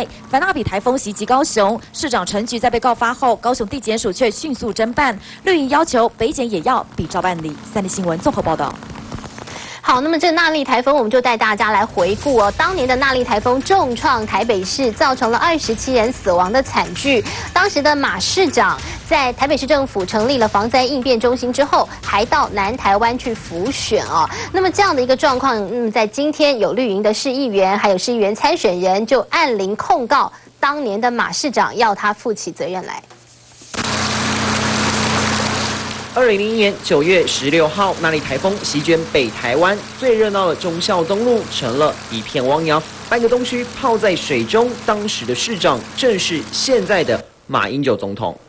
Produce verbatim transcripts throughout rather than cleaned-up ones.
凡纳比台风袭击高雄，市长陈菊在被告发后，高雄地检署却迅速侦办，绿营要求北检也要比照办理。三立新闻综合报道。 好，那么这纳莉台风，我们就带大家来回顾哦。当年的纳莉台风重创台北市，造成了二十七人死亡的惨剧。当时的马市长在台北市政府成立了防灾应变中心之后，还到南台湾去辅选哦。那么这样的一个状况，嗯，在今天有绿营的市议员，还有市议员参选人就按铃控告当年的马市长，要他负起责任来。 二零零一年九月十六号，纳莉台风席卷北台湾，最热闹的忠孝东路成了一片汪洋，半个东区泡在水中。当时的市长正是现在的马英九总统。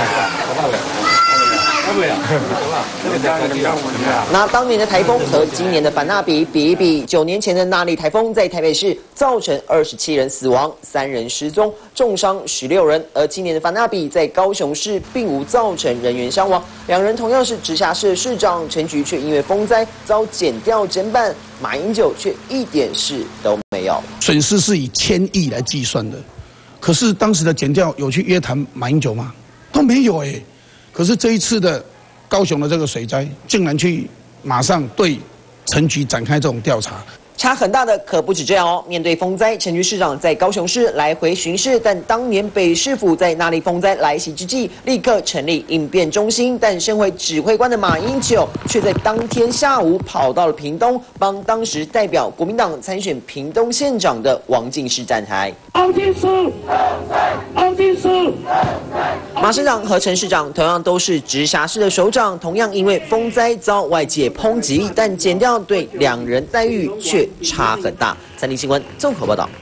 拿当年的台风和今年的凡纳比比一比，九年前的纳莉台风在台北市造成二十七人死亡，三人失踪，重伤十六人；而今年的凡纳比在高雄市并无造成人员伤亡，两人同样是直辖市的市长，陈菊却因为风灾遭检调侦办，马英九却一点事都没有。 损失是以千亿来计算的，可是当时的检调有去约谈马英九吗？都没有哎、欸。可是这一次的高雄的这个水灾，竟然去马上对陈菊展开这种调查。 差很大的可不止这样哦。面对风灾，陈菊市长在高雄市来回巡视，但当年北市府在纳莉风灾来袭之际，立刻成立应变中心。但身为指挥官的马英九，却在当天下午跑到了屏东，帮当时代表国民党参选屏东县长的王进士站台。王进士，王进士，马市长和陈市长同样都是直辖市的首长，同样因为风灾遭外界抨击，但检调对两人待遇却 差很大。三立新闻综合报道。